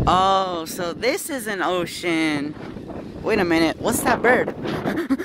Oh, so this is an ocean. Wait a minute, what's that bird?